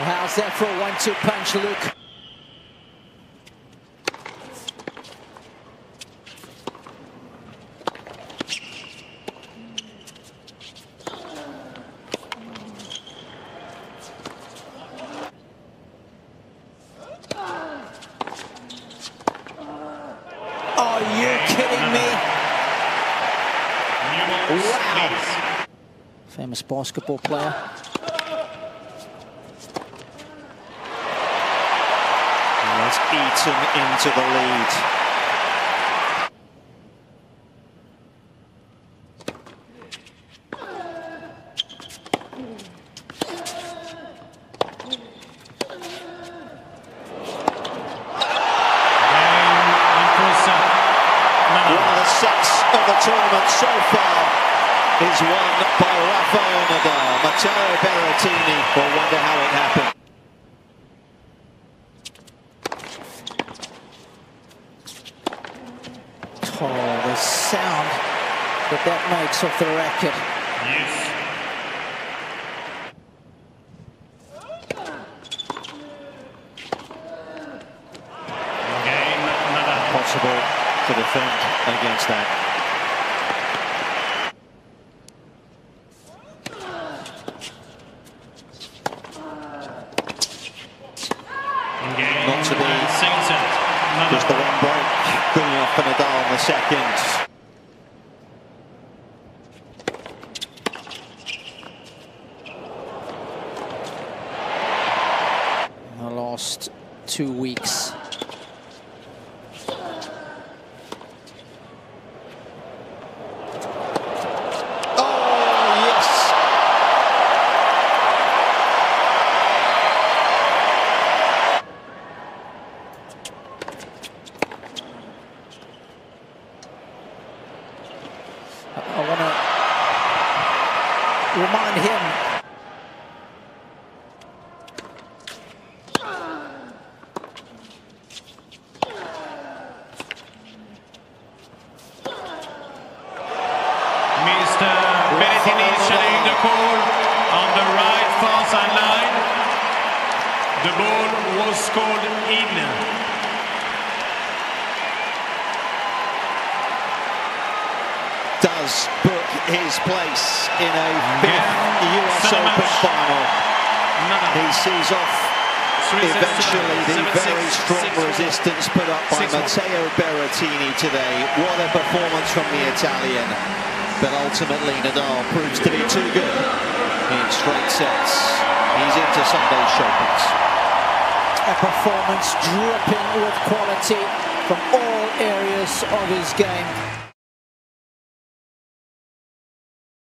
how's that for a 1-2 punch, Luke? Are you kidding me? Wow. Famous basketball player. Has eaten into the lead. One of the sets of the tournament so far is won by Rafael Nadal. Matteo Berrettini will wonder how it happened. Oh, the sound that makes off the racket. Yes. Possible to defend against that. Not to be just the one break. Good enough for Nadal in the second. The last 2 weeks. I want to remind him Mr. Berrettini issuing the call on the right far sideline. The ball was scored in. Does book his place in a fifth US Open final. He sees off eventually the very strong resistance put up by Matteo Berrettini today. What a performance from the Italian. But ultimately Nadal proves to be too good in straight sets. He's into Sunday's showpiece. a performance dripping with quality from all areas of his game.